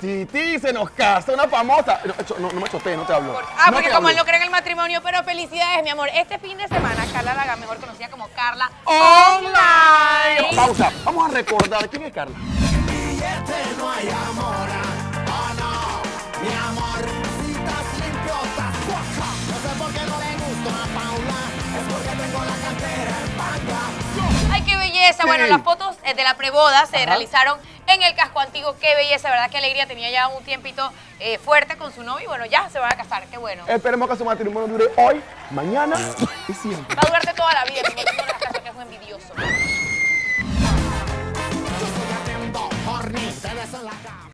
Titi, se nos casa una famosa. No me chotees, no te hablo. Porque como él no cree en el matrimonio, pero felicidades, mi amor. Este fin de semana, Carla Laga, mejor conocida como Carla Online. Pausa, vamos a recordar quién es Carla. No hay amor, oh no, mi amor, si estás limpio, estás guaca. No sé por qué no le gusto a Paula, es porque tengo la cantera en banda. ¡Ay, qué belleza! Sí. Bueno, las fotos de la preboda se realizaron en el casco antiguo. ¡Qué belleza! ¿Verdad? ¡Qué alegría! Tenía ya un tiempito fuerte con su novio y bueno, ya se van a casar. ¡Qué bueno! Esperemos que su matrimonio dure hoy, mañana y siempre. Va a durarte toda la vida, como tú no las casas, que es un envidioso. Yo estoy atento, horny, te beso en la cara.